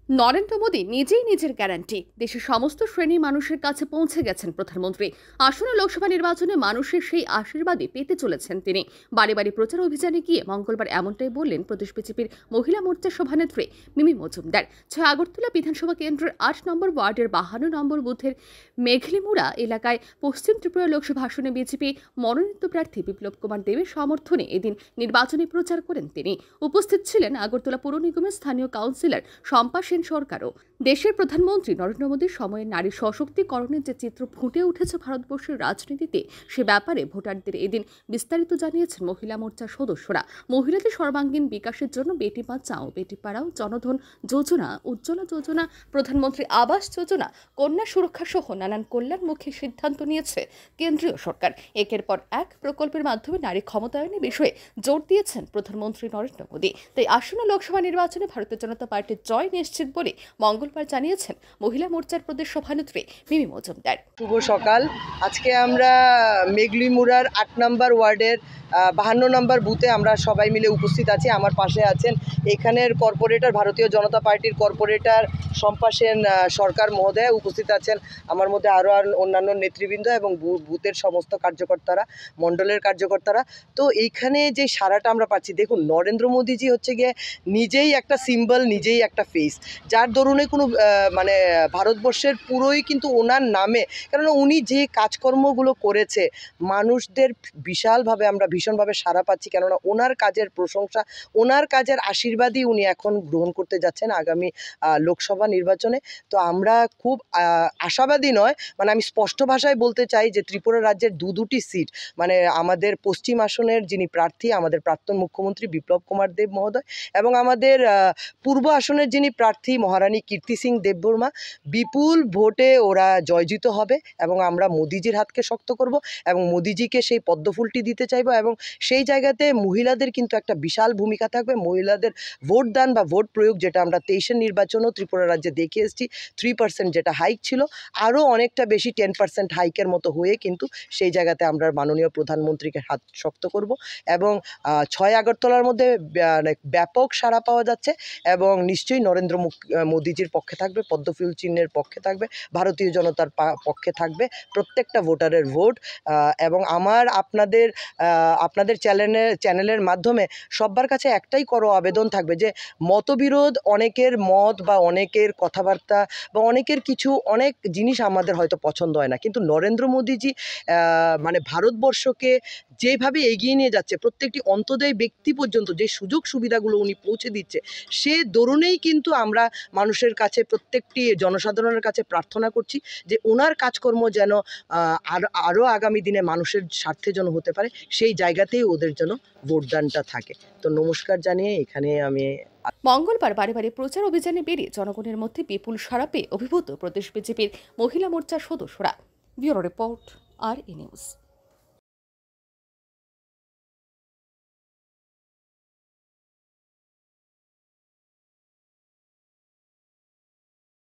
নরেন্দ্র মোদী নিজেই নিজের গ্যারান্টি। দেশের সমস্ত শ্রেণীর মানুষের কাছে পৌঁছে গেছেন প্রধানমন্ত্রী। আসন্ন লোকসভা নির্বাচনে মানুষের সেই আশীর্বাদই পেতে চলেছেন তিনি। বাড়ি বাড়ি প্রচার অভিযানে গিয়ে মঙ্গলবার এমনটাই বললেন প্রদেশ বিজেপির মহিলা মোর্চার সভানেত্রী মিমি মজুমদার। ৬ আগরতলা বিধানসভা কেন্দ্রের ৮ নম্বর ওয়ার্ডের ৫২ নম্বর বুথের মেঘলিমুড়া এলাকায় পশ্চিম ত্রিপুরা লোকসভা আসনে বিজেপি মনোনীত প্রার্থী বিপ্লব কুমার দেবের সমর্থনে এদিন নির্বাচনী প্রচার করেন তিনি। উপস্থিত ছিলেন আগরতলা পৌর নিগমের স্থানীয় কাউন্সিলর শম্পা সেন সরকারও। দেশের প্রধানমন্ত্রী নরেন্দ্র মোদীর সময়ে নারী সশক্তিকরণের যে চিত্র ফুটে উঠেছে ভারতবর্ষের রাজনীতিতে, সে ব্যাপারে ভোটারদের এদিন বিস্তারিত জানিয়েছেন মহিলা মোর্চার সদস্যরা। মহিলাদের সর্বাঙ্গীন বিকাশের জন্য বেটি বাঁচাও বেটি পড়াও, জনধন যোজনা, উজ্জ্বলা যোজনা, প্রধানমন্ত্রী আবাস যোজনা, কন্যা সুরক্ষা সহ নানান কল্যাণমুখী সিদ্ধান্ত নিয়েছে কেন্দ্রীয় সরকার। একের পর এক প্রকল্পের মাধ্যমে নারী ক্ষমতায়নের বিষয়ে জোর দিয়েছেন প্রধানমন্ত্রী নরেন্দ্র মোদী। তাই আসন্ন লোকসভা নির্বাচনে ভারতীয় জনতা পার্টির জয় নিশ্চিত বলে মঙ্গলবার জানিয়েছেন মহিলা মোর্চার প্রদেশ সভানেত্রী মিমি মজুমদার। শুভ সকাল। আজকে আমরা মেঘলিমুড়ার ৮ নম্বর ওয়ার্ডের ৫২ নম্বর বুথে আমরা সবাই মিলে উপস্থিত আছি। আমার পাশে আছেন এখানের কর্পোরেটর, ভারতীয় জনতা পার্টির কর্পোরেটর শম্পা সেন সরকার মহোদয় উপস্থিত আছেন। আমার মধ্যে আরও অন্যান্য নেতৃবৃন্দ এবং বুথের সমস্ত কার্যকর্তারা, মণ্ডলের কার্যকর্তারা। তো এইখানে যে সারাটা আমরা পাচ্ছি, দেখুন নরেন্দ্র মোদীজি হচ্ছে গিয়ে নিজেই একটা সিম্বল, নিজেই একটা ফেস, যার দরুনে কোনো ভারতবর্ষের পুরোই কিন্তু ওনার নামে, কেননা উনি যে কাজকর্মগুলো করেছে মানুষদের বিশালভাবে আমরা ভীষণভাবে সাড়া পাচ্ছি, কেননা ওনার কাজের প্রশংসা, ওনার কাজের আশীর্বাদই উনি এখন গ্রহণ করতে যাচ্ছেন আগামী লোকসভা নির্বাচনে। তো আমরা খুব আশাবাদী নয়, আমি স্পষ্ট ভাষায় বলতে চাই যে ত্রিপুরা রাজ্যের দুটি সিট, আমাদের পশ্চিম আসনের যিনি প্রার্থী, আমাদের প্রাক্তন মুখ্যমন্ত্রী বিপ্লব কুমার দেব মহোদয়, এবং আমাদের পূর্ব আসনের যিনি প্রার্থী মহারানী কীর্তি সিং দেববর্মা, বিপুল ভোটে ওরা জয়যুত হবে এবং আমরা মোদিজির হাতকে শক্ত করব এবং মোদিজিকে সেই পদ্মফুলটি দিতে চাইব। এবং সেই জায়গাতে মহিলাদের কিন্তু একটা বিশাল ভূমিকা থাকবে। মহিলাদের ভোটদান বা ভোট প্রয়োগ, যেটা আমরা ২৩-এর নির্বাচনেও ত্রিপুরা রাজ্যে দেখে এসেছি, 3% যেটা হাইক ছিল, আরও অনেকটা বেশি 10% হাইকের মতো হয়ে কিন্তু সেই জায়গাতে আমরা মাননীয় প্রধানমন্ত্রীকে হাত শক্ত করব। এবং ৬ আগরতলার মধ্যে ব্যাপক সাড়া পাওয়া যাচ্ছে এবং নিশ্চয়ই নরেন্দ্র মোদীজির পক্ষে থাকবে, পদ্মফুল চিহ্নের পক্ষে থাকবে, ভারতীয় জনতার পক্ষে থাকবে প্রত্যেকটা ভোটারের ভোট। এবং আমার আপনাদের চ্যানেলের মাধ্যমে সবার কাছে একটাই আবেদন থাকবে যে মতবিরোধ, অনেকের মত বা অনেকের কথাবার্তা বা অনেক জিনিস আমাদের হয়তো পছন্দ হয় না, কিন্তু নরেন্দ্র মোদীজি ভারতবর্ষকে যেভাবে এগিয়ে নিয়ে যাচ্ছে, প্রত্যেকটি অন্তোদয় ব্যক্তি পর্যন্ত যে সুযোগ সুবিধাগুলো উনি পৌঁছে দিচ্ছে, সে দরুনেই কিন্তু আমরা মানুষের কাছে, প্রত্যেকটি জনসাধারণের কাছে প্রার্থনা করছি যে ওনার কাজকর্ম যেন আরও আগামী দিনে মানুষের স্বার্থে যেন হতে পারে, সেই জায়গাতেই ওদের যেন ভোটদানটা থাকে। তো নমস্কার জানিয়ে এখানে আমি মঙ্গলবার বাড়ি বাড়ি প্রচার অভিযানে বেরিয়ে জনগণের মধ্যে বিপুল সাড়া পেয়ে অভিভূত প্রদেশ বিজেপির মহিলা মোর্চার সদস্যরা। Bureau report, R news.